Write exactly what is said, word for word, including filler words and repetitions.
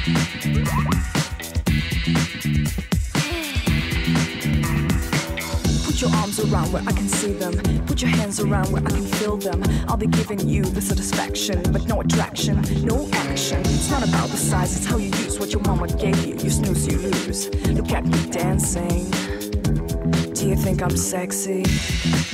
Put your arms around where I can see them. Put your hands around where I can feel them. I'll be giving you the satisfaction, but no attraction, no action. It's not about the size, it's how you use what your mama gave you. You snooze, you lose. Look at me dancing. Do you think I'm sexy?